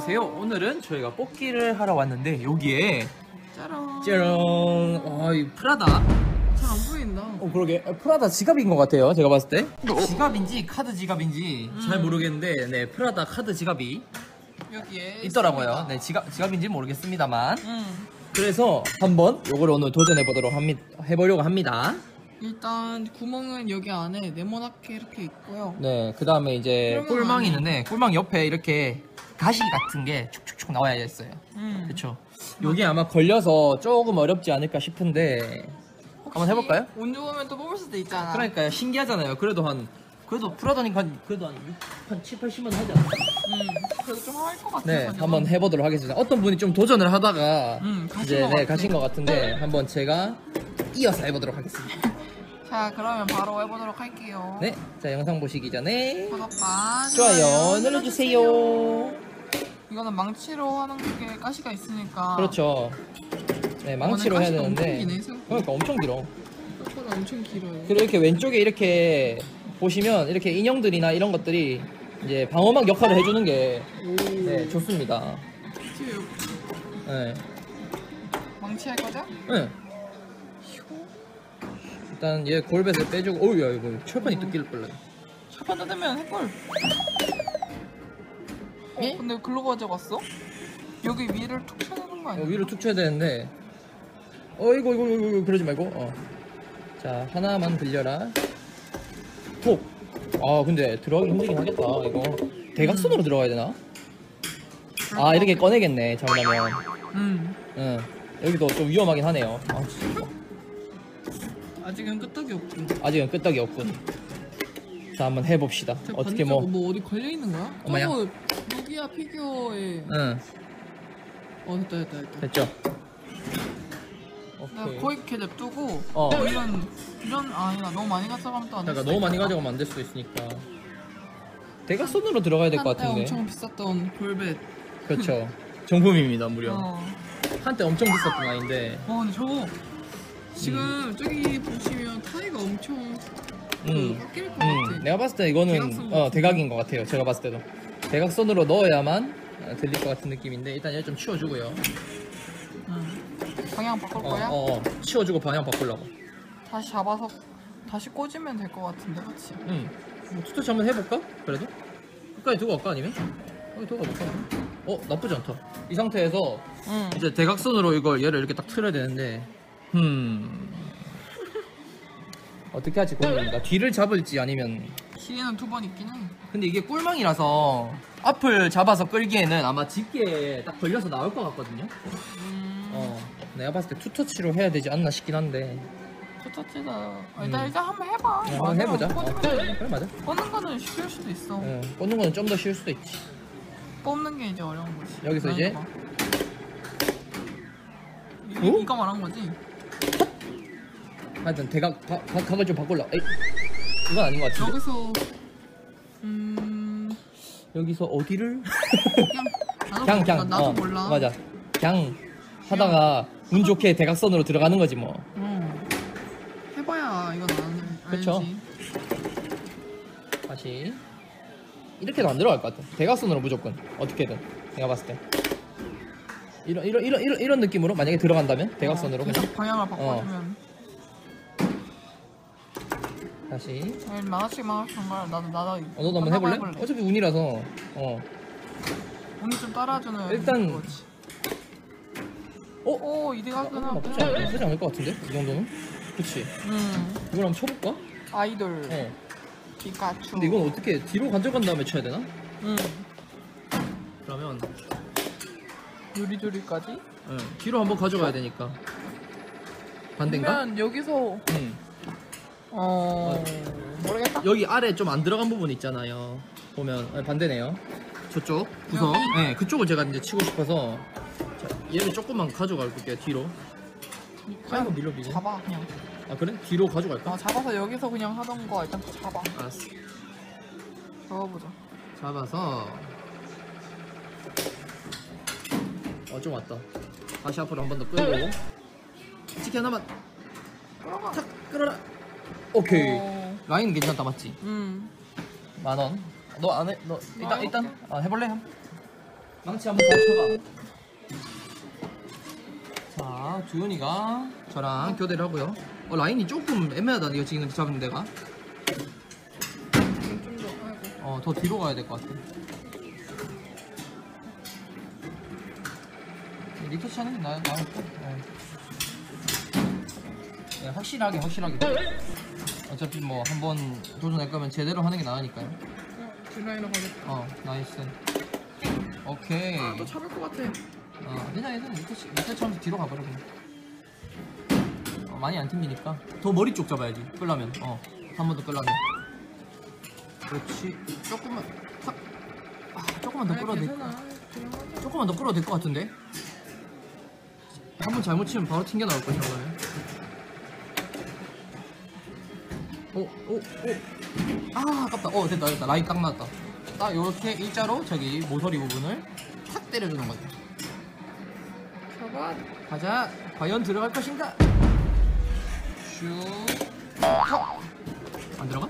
안녕하세요. 오늘은 저희가 뽑기를 하러 왔는데 여기에 짜란. 짜란. 와, 이 프라다. 잘 안 보인다. 그러게 프라다 지갑인 것 같아요. 제가 봤을 때 지갑인지 카드 지갑인지 잘 모르겠는데 네 프라다 카드 지갑이 여기에 있더라고요. 있습니다. 네 지갑인지 모르겠습니다만 그래서 한번 요걸 오늘 도전해 보도록 해보려고 합니다. 일단 구멍은 여기 안에 네모나게 이렇게 있고요. 네, 그 다음에 이제 꿀망 꿀망이 안에. 있는데 꿀망 옆에 이렇게 가시 같은 게 축축축 나와야 했어요. 그쵸? 요게 아마 걸려서 조금 어렵지 않을까 싶은데 한번 해볼까요? 운 좋으면 또 뽑을 수도 있잖아. 그러니까요, 신기하잖아요. 그래도 프라다니까 그래도 한 7, 80만 원 하지 않나? 그래도 좀 할 것 같아서. 네, 한번 해보도록 하겠습니다. 어떤 분이 좀 도전을 하다가 가신 이제 것 같아. 가신 것 같은데 한번 제가 이어서 해보도록 하겠습니다. 자, 그러면 바로 해보도록 할게요. 네, 자 영상 보시기 전에 구독과 좋아요 눌러주세요. 이거는 망치로 하는 게 가시가 있으니까. 그렇죠. 네, 망치로 해야 가시가 되는데 엄청 기네, 생각보다. 그러니까 엄청 길어. 생각보다 엄청 길어요. 그리고 이렇게 왼쪽에 이렇게 보시면 이렇게 인형들이나 이런 것들이 이제 방어막 역할을 해주는 게 네, 좋습니다. 지금 네. 망치 할 거죠? 네. 일단 얘 골뱃을 빼주고 어우야 이거 철판이 뜯길 뻔해. 철판 뜯으면 해골. 예? 근데 글로 가져갔어? 여기 위를 툭 쳐내는 거 아니야? 위로 툭 쳐야 되는데 이거 그러지 말고 자 하나만 들려라 톡. 아 근데 들어가기 힘들긴 하겠다. 이거 대각선으로 들어가야 되나? 아 이렇게 꺼내겠네 잘못하면. 응. 여기도 좀 위험하긴 하네요. 아, 진짜. 아직은 끄떡이 없군. 아직은 끄떡이 없군. 자 한번 해봅시다. 어떻게 뭐 어디 걸려 있는 거야? 어머야. 저거 루기아 피규어에. 응 됐다. 됐죠? 내가 오케이. 거의 이렇게 냅두고 이런 아니야 너무 많이 가져가면 또 안 돼. 그러니까 너무 많이 가져가면 안 될 수도 있으니까 대각선으로 들어가야 될 것 같은데. 엄청 비쌌던 볼벳. 그렇죠. 정품입니다 무려. 어. 한때 엄청 비쌌던 아이인데. 근데 저거 지금 저기 보시면 타이가 엄청 깎일 것 같아. 내가 봤을 때 이거는 대각선 같은데? 대각인 것 같아요. 제가 봤을 때도 대각선으로 넣어야만 들릴 것 같은 느낌인데 일단 얘 좀 치워주고요. 방향 바꿀 거야? 치워주고 방향 바꾸려고. 다시 잡아서 다시 꽂으면 될 것 같은데, 그렇지? 뭐 투터치 한번 해볼까? 그래도 끝까지 두고 갈까 아니면? 여기 두고 가볼까? 나쁘지 않다. 이 상태에서 이제 대각선으로 이걸 얘를 이렇게 딱 틀어야 되는데 어떻게 할지 고민입니다. 뒤를 잡을지 아니면. 기회는 두 번 있긴 해. 근데 이게 꿀망이라서 앞을 잡아서 끌기에는 아마 짙게 딱 걸려서 나올 것 같거든요. 내가 봤을 때 투터치로 해야 되지 않나 싶긴 한데. 투터치다. 일단 한번 해봐. 한번 해보자. 꽂으면 되지. 그래 맞아. 꽂는 거는 쉬울 수도 있어. 꽂는 거는 좀 더 쉬울 수도 있지. 뽑는 게 이제 어려운 거지. 여기서 이제 이거 말한 거지? 하여튼 각을 좀 바꿀라. 에이, 이건 아닌 것 같은데. 여기서 어디를? 나도 몰라. 맞아. 그냥 하다가 운 좋게 대각선으로 들어가는 거지 뭐. 해봐야 이건 그쵸. 알지. 다시 이렇게도 안 들어갈 것 같아. 대각선으로 무조건 어떻게든 내가 봤을 때 이런 느낌으로 만약에 들어간다면 대각선으로 계속 그냥 방향을 바꿔주면. 다시. 하나씩만 하는 거야. 나도 너도 한번 해볼래? 어차피 운이라서 운이 좀 따라주는. 일단 거지. 이대각은 나쁘지 않을 것 같은데 이 정도는. 그치. 이걸 한번 쳐볼까? 아이돌. 피카츄. 근데 이건 어떻게 뒤로 가져간 다음에 쳐야 되나? 그러면 요리조리까지? 뒤로 한번 가져가야 되니까. 반대인가? 그러면 여기서 모르겠다. 여기 아래 좀 안 들어간 부분 있잖아요. 보면 반대네요. 저쪽 구석. 네, 그쪽을 제가 이제 치고 싶어서 자, 얘를 조금만 가져갈 게요 뒤로. 아이고 밀어비네. 잡아 그냥. 아 그래? 뒤로 가져갈까? 잡아서 여기서 그냥 하던 거 일단 잡아. 알았어. 잡아보자. 잡아서 좀 왔다. 다시 앞으로 한 번 더 끌고 치킨 하나만 끌어가. 탁 끌어라. 오케이. 라인 괜찮다 맞지? 응. 10,000원. 너 안 해? 너 일단 해볼래? 망치 한번 잘 쳐봐. 자, 두현이가 저랑 교대를 하고요. 라인이 조금 애매하다. 이거 지금 잡은 데가. 좀 더, 아이고. 더 뒤로 가야 될 것 같아. 리터치 하는 게 나을 것 같아. 네, 확실하게. 어차피 뭐 한번 도전할 거면 제대로 하는 게 나으니까요. 뒷라인으로 가겠다. 나이스. 오케이. 또 잡을 것 같아. 그냥 리터치 하면서 뒤로 가버려 그냥. 많이 안 튕기니까 더 머리 쪽 잡아야지. 끌려면 한 번 더 끌려면. 그렇지. 조금만 조금만 더 끌어도 돼. 조금만 더 끌어도 될 것 같은데. 한 번 잘못 치면 바로 튕겨 나올 거야 이거는. 아깝다. 됐다. 라인 딱 나왔다. 딱 요렇게 일자로 저기 모서리 부분을 탁 때려주는 거지. 잡아. 가자. 과연 들어갈 것인가? 슈. 안 들어가?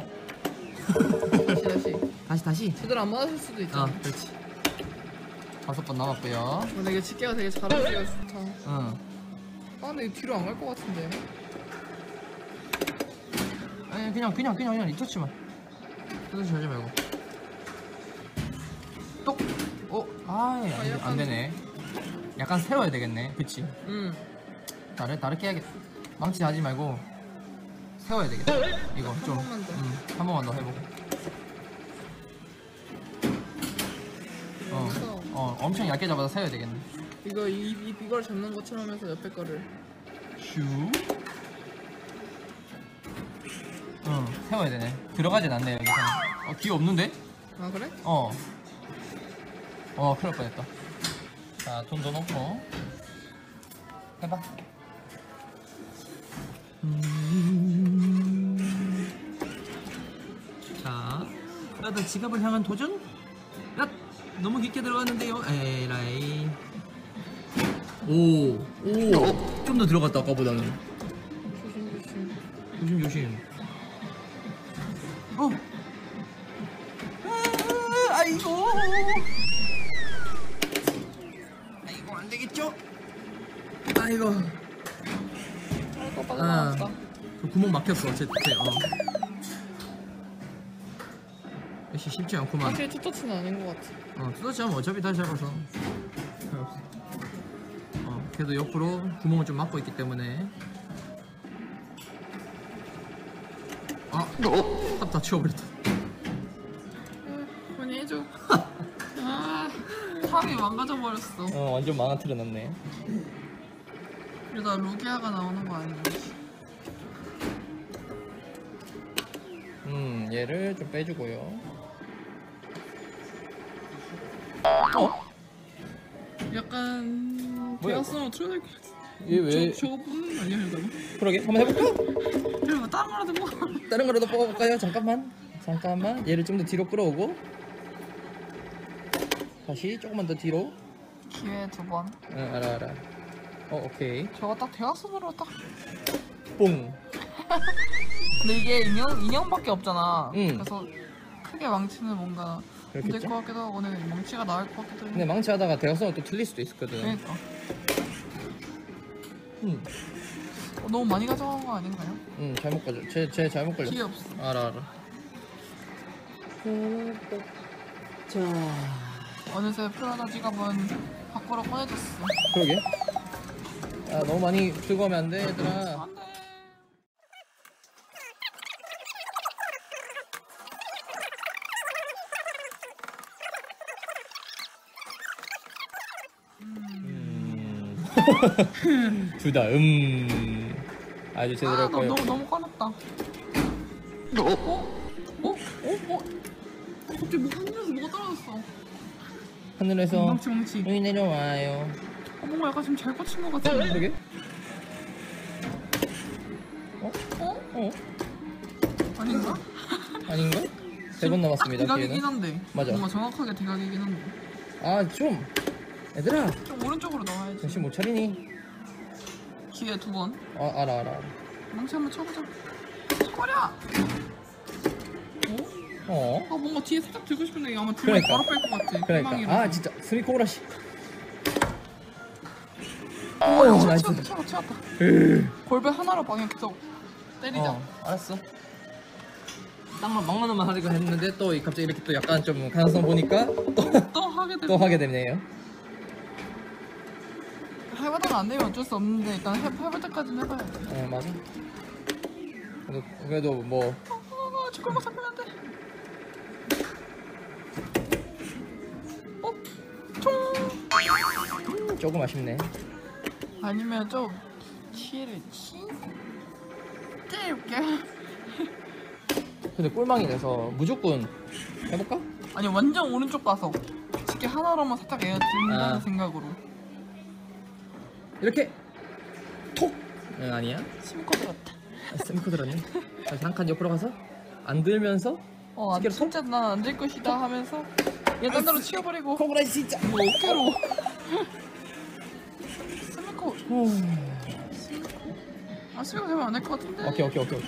다시. 제대로 안 맞았을 수도 있잖아. 그렇지. 5번 남았고요. 근데 이게 집게가 되게 잘 움직여 좋다. 근데 이거 뒤로 안 갈 것 같은데. 아니 그냥 리터치만. 리터치 하지 말고. 똑. 안 되네. 약간 세워야 되겠네. 그치? 다르게 해야겠다. 망치 하지 말고 세워야 되겠다. 이거 좀. 한 번만 더 해보고. 엄청 얇게 잡아서 세워야 되겠네. 이걸 잡는 것처럼 해서 옆에 거를. 슈. 세워야 되네. 들어가진 않네 여기서. 기회 없는데? 아 그래? 큰일 날 뻔했다. 자, 돈 더 넣고 해봐. 자, 나도 지갑을 향한 도전? 야, 너무 깊게 들어갔는데요. 에라이. 좀 더 들어갔다 아까보다는. 조심. 아이고 안 되겠죠? 아이고. 또 빠져나왔다. 구멍 막혔어. 역시 쉽지 않구만. 사실 투터치는 아닌 것 같아. 뜯어지면 어차피 다시 잡아서. 그래도 옆으로 구멍을 좀 막고 있기 때문에. 다 치워버렸다. 많이 해줘. 탑이 망가져버렸어. 완전 망가뜨려놨네. 이러다 루기아가 나오는 거 아니야? 얘를 좀 빼주고요. 약간 뭐야, 대각선으로 틀어질 것 같아. 얘 왜? 저거 뽑는 거 아니야 이러다가? 그러게 한번 해볼까? 그리고 다른 거라도 뽑아. 다른 거라도 뽑아볼까요? 잠깐만. 얘를 좀 더 뒤로 끌어오고 다시 조금만 더 뒤로. 기회 2번. 알아. 오케이. 저거 딱 대각선으로 딱. 뽕. 근데 이게 인형밖에 없잖아. 응. 그래서 크게 망치는 뭔가 안 될 그렇겠죠? 것 같기도 하고 오늘 망치가 나을 것 같기도 해. 근데 망치하다가 대각선으로 또 틀릴 수도 있었거든. 그러니까. 너무 많이 가져간 거 아닌가요? 잘못 걸려. 쟤 잘못 걸려. 기회 없어. 알아. 자, 어느새 프라다 지갑은 밖으로 꺼내졌어. 그러게. 너무 많이 들고 가면 안 돼, 얘들아. 안 돼. 둘 다 아주 제대로 할 거예요. 너무 꺼냈다. 갑자기 뭐 하늘에서 뭐가 떨어졌어. 하늘에서 망치. 눈이 내려와요. 뭔가 약간 지금 잘 꽂힌 것 같은데. 그러게? 아닌가? 아닌가? 3번 남았습니다. 대각이긴 기회는. 한데. 맞아. 뭔가 정확하게 대각이긴 한데. 좀 얘들아 좀 오른쪽으로 나와야지. 정신 못 차리니? 기회 2번. 알아. 망치 한번 쳐보자. 버려. 뭔가 뒤에 살짝 들고 싶은데 아마 들면 그러니까. 바로 뺄 것 같아. 그러니까 희망이라서. 아 진짜 스미코라시. 나이스. 치웠다. 골배 하나로 방향 계속 때리자. 알았어. 딱만 막만만 하려고 했는데 또 갑자기 이렇게 또 약간 좀 가능성 보니까 또 하게 되면 또 하게 되네요. 해보다가 안 되면 어쩔 수 없는데 일단 해볼 때까지는 해봐야 돼. 맞아. 그래도 뭐 저걸 막 잡으면 안 돼. 조금 아쉽네. 아니면 좀 키를 진짜 이렇게. 근데 꿀망이 돼서 무조건 해볼까? 아니 완전 오른쪽 가서 쉽게 하나로만 살짝 에어든다는 아. 생각으로. 이렇게 톡! 응, 아니야? 심코 들었다. 스미코 들었네. 다시 한 칸 옆으로 가서 안 들면서 안 진짜 난 안 될 것이다 하면서 그냥 딴 데로 치워버리고 코브라 진짜. 뭐 어깨로. 스미코. 스미코 되면 안 될 것 같은데. 오케이.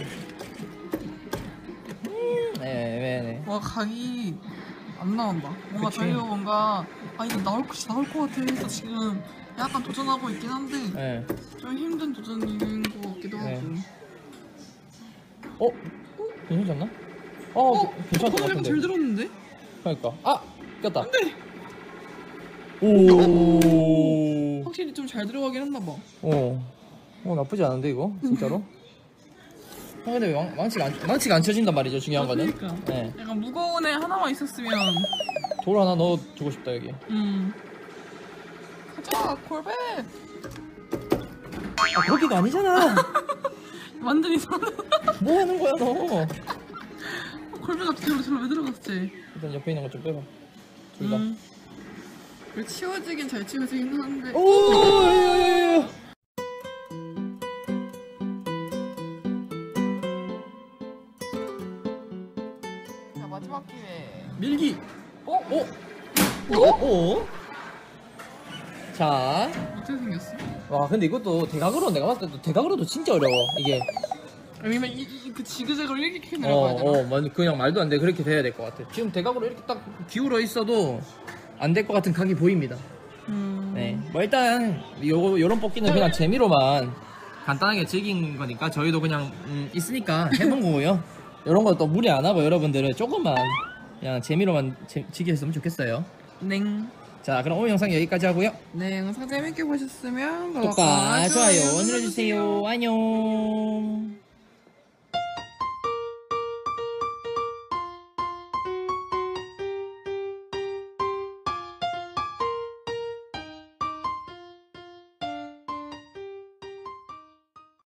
네. 와 각이 안 나온다. 뭔가 그치. 저희가 뭔가 이거 나올 것 같아 해서 지금 약간 도전하고 있긴 한데 네. 좀 힘든 도전인 것 같기도 네. 하고. 괜찮나? 괜찮을 것 약간 같은데. 잘 들었는데? 그러니까 꼈다. 안돼. 오. 확실히 좀 잘 들어가긴 했나 봐. 나쁘지 않은데 이거 진짜로. 근데 왜 망치가 안 쳐진단 말이죠. 중요한 거는. 그러니까. 네. 약간 무거운 애 하나만 있었으면. 돌 하나 넣어 주고 싶다 여기. 가자 골배. 거기가 아니잖아. 완전 이상해. 뭐 하는 거야 너? 골배가 저로 왜 들어갔지? 일단 옆에 있는 거 좀 빼봐. 둘 다. 그래, 치워지긴 잘 치워지긴 하는데. 오. 자 마지막 기회. 밀기. 어? 자. 어떻게 생겼어? 와 근데 이것도 대각으로 내가 봤을 때도 대각으로도 진짜 어려워 이게. 아니면 그 지그재그로 이렇게 내려가야 되나? 그냥 말도 안 돼. 그렇게 돼야 될 것 같아. 지금 대각으로 이렇게 딱 기울어 있어도 안 될 것 같은 각이 보입니다. 네. 뭐 일단 요런 뽑기는 그냥 재미로만 간단하게 즐긴 거니까 저희도 그냥 있으니까 해본 거고요. 요런 거 또 무리 안 하고 여러분들은 조금만 그냥 재미로만 즐기셨으면 좋겠어요. 냉. 자 그럼 오늘 영상 여기까지 하고요. 네, 영상 재밌게 보셨으면 구독과 좋아요 눌러주세요. 안녕.